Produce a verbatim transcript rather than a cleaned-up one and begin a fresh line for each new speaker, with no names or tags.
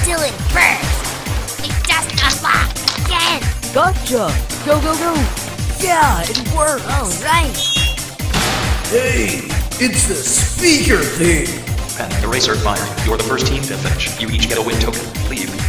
still in first. We just unlocked again.
Gotcha! Go, go, go! Yeah, it worked!
All right.
Hey, it's the speaker thing.
Pen, Eraser, Fire. You're the first team to finish. You each get a win token. Leave.